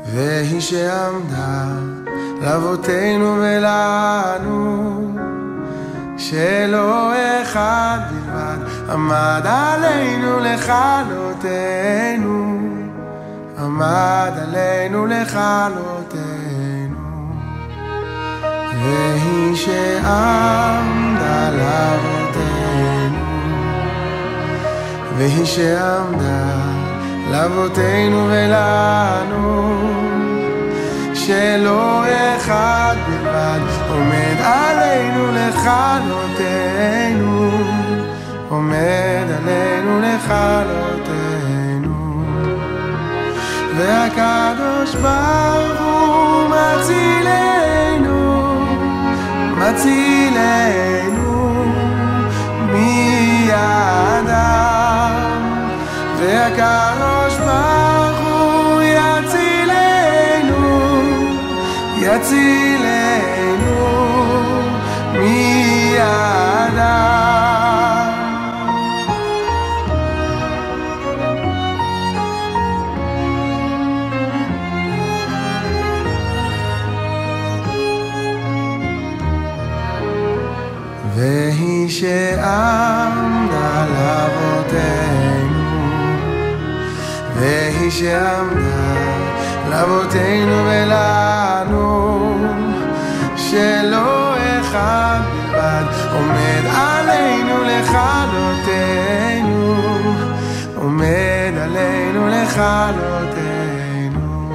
והיא שעמדה לאבותינו ולנו, שלא אחד בלבד עמד עלינו לכלותנו, עמד עלינו לכלותנו. והיא שעמדה לאבותינו, והיא שעמדה לאבותינו ולנו, שלא אחד בלבד עומד עלינו לכלותנו, עומד עלינו לכלותנו. והקדוש ברוך הוא מצילנו, מצילנו מידם, והקדוש ברוך הוא יצילנו, יצילנו מידם. והיא שעמדה לאבותינו, והיא שעמדה לאבותינו ולנו, שלא אחד בלבד עומד עלינו לכלותנו, עומד עלינו לכלותנו.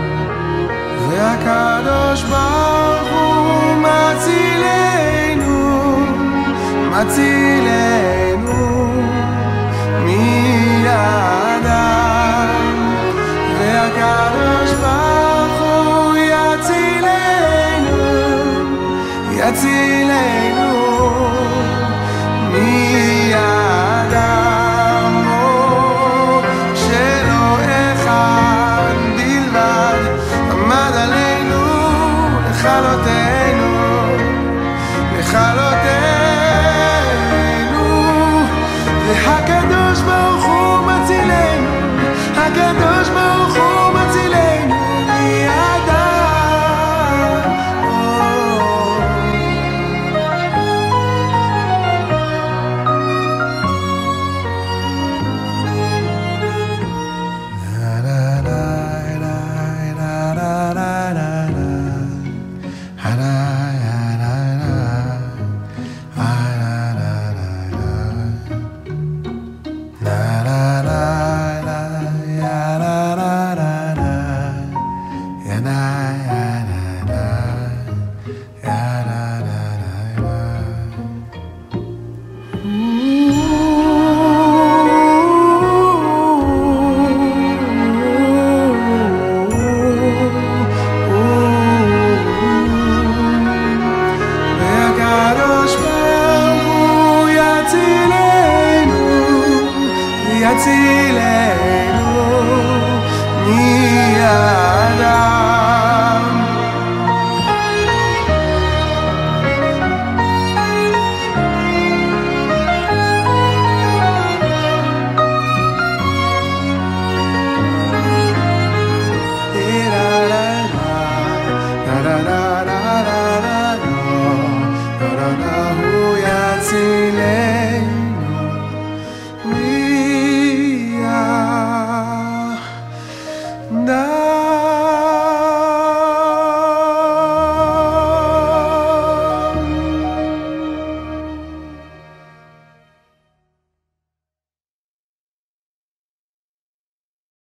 והקדוש ברוך הוא מצילנו, מצילנו מידם, והקדוש ברוך הוא יצילנו, יצילנו מידם. שלא אחד בלבד עמד עלינו לכלותנו, לכלותנו. והקדוש ברוך הוא מצילנו, הקדוש ברוך הוא מצילנו מידם. יצילנו מידם.